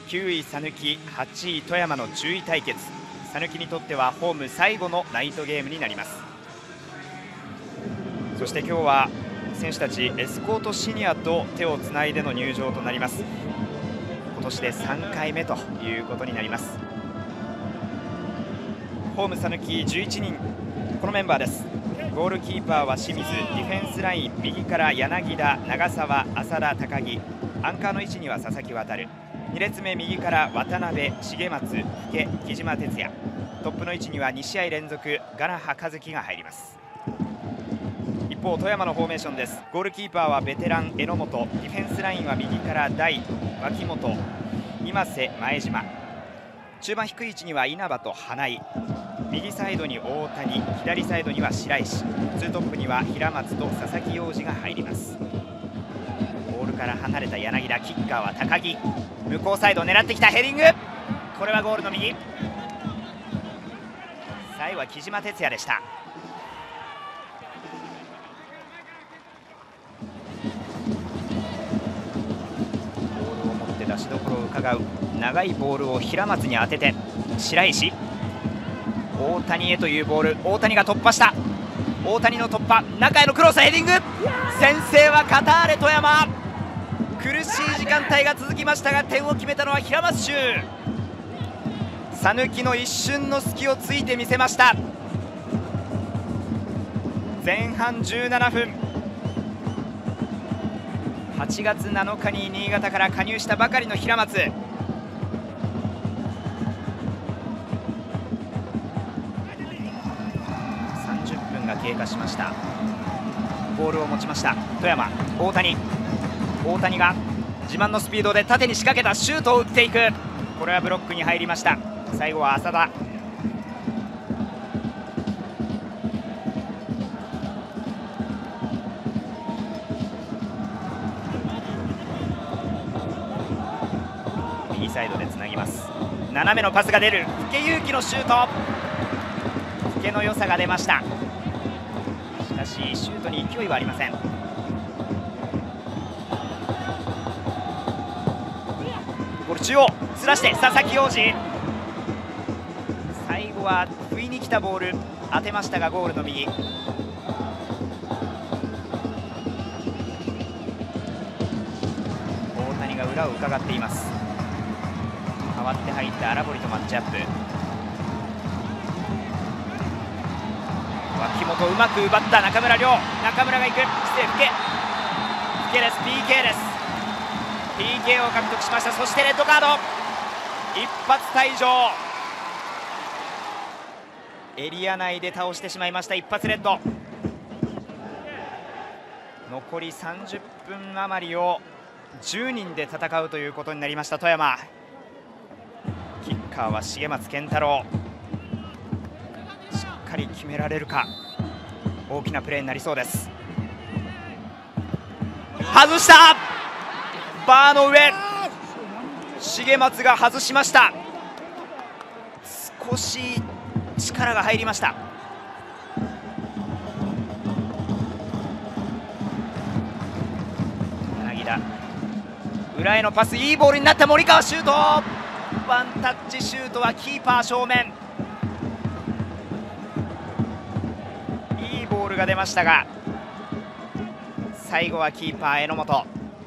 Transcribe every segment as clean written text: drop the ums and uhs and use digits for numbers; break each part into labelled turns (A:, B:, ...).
A: 9位讃岐、8位富山の10位対決。讃岐にとってはホーム最後のナイトゲームになります。そして今日は選手たちエスコートシニアと手をつないでの入場となります。今年で3回目ということになります。ホーム讃岐11人、このメンバーです。ゴールキーパーは清水、ディフェンスライン右から柳田、長澤、浅田、高木、アンカーの位置には佐々木航、2列目右から渡辺、重松、福家、木島哲也、トップの位置には2試合連続ガナハ和樹が入ります。一方富山のフォーメーションです。ゴールキーパーはベテラン榎本、ディフェンスラインは右から大、脇本、今瀬、前島、中盤低い位置には稲葉と花井、右サイドに大谷、左サイドには白石、ツートップには平松と佐々木洋二が入ります。ボールから離れた柳田、キッカーは高木、向こうサイドを狙ってきたヘディング、これはゴールの右、最後は木島哲也でした。ボールを持って出しどころを伺う、長いボールを平松に当てて白石、大谷へというボール、大谷が突破した、大谷の突破、中へのクロス、ヘディング、先制はカターレ富山。苦しい時間帯が続きましたが点を決めたのは平松修。讃岐の一瞬の隙をついてみせました。前半17分、8月7日に新潟から加入したばかりの平松、30分が経過しました。ボールを持ちました富山、大谷、大谷が自慢のスピードで縦に仕掛けたシュートを打っていく、これはブロックに入りました。最後は浅田、右サイドでつなぎます。斜めのパスが出る、福家勇樹のシュート、福家の良さが出ました。しかしシュートに勢いはありません。ゴール中央ずらして佐々木洋二、最後は不意に来たボール当てましたがゴールの右。大谷が裏を伺っています。代わって入った荒堀とマッチアップ、脇本うまく奪った中村亮、中村が行く、失礼、福家です、 PK です。 PK を獲得しました。そしてレッドカード、一発退場、エリア内で倒してしまいました。一発レッド。残り30分余りを10人で戦うということになりました富山。キッカーは重松健太郎、しっかり決められるか、大きなプレーになりそうです。外した、バーの上、重松が外しました。少し力が入りました。柳田、裏へのパス、いいボールになった。森川シュート、ワンタッチシュートはキーパー正面、いいボールが出ましたが最後はキーパー榎本、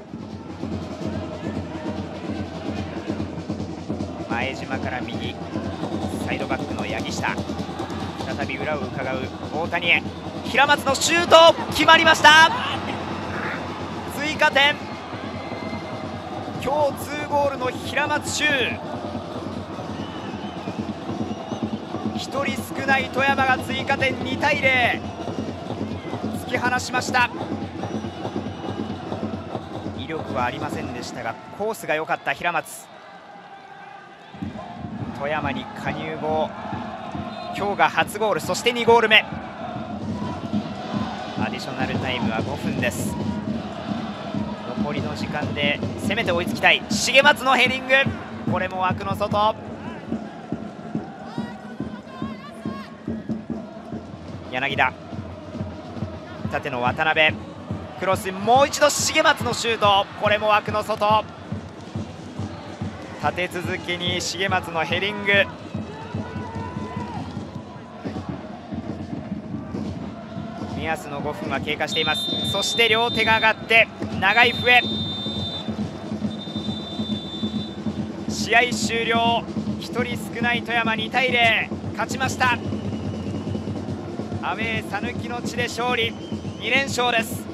A: 前島から右サイドバックの柳下、再び裏を伺う大谷へ、平松のシュート決まりました。追加点、今日2ゴールの平松修、1人少ない富山が追加点2対0、突き放しました。威力はありませんでしたがコースが良かった平松。富山に加入後今日が初ゴール、そして2ゴール目。アディショナルタイムは5分です。残りの時間で攻めて追いつきたい。重松のヘディング、これも枠の外。柳田、縦の渡辺、クロス、もう一度重松のシュート、これも枠の外。 立て続けに重松のヘディング。目安の5分は経過しています。そして両手が上がって長い笛。試合終了。1人少ない富山、2対0勝ちました。アウェー讃岐の地で勝利、2連勝です。